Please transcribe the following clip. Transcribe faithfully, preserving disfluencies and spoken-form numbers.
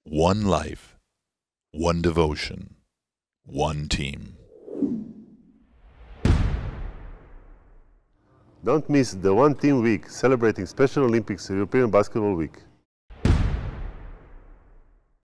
One life, one devotion, one team. Don't miss the One Team Week, celebrating Special Olympics European Basketball Week.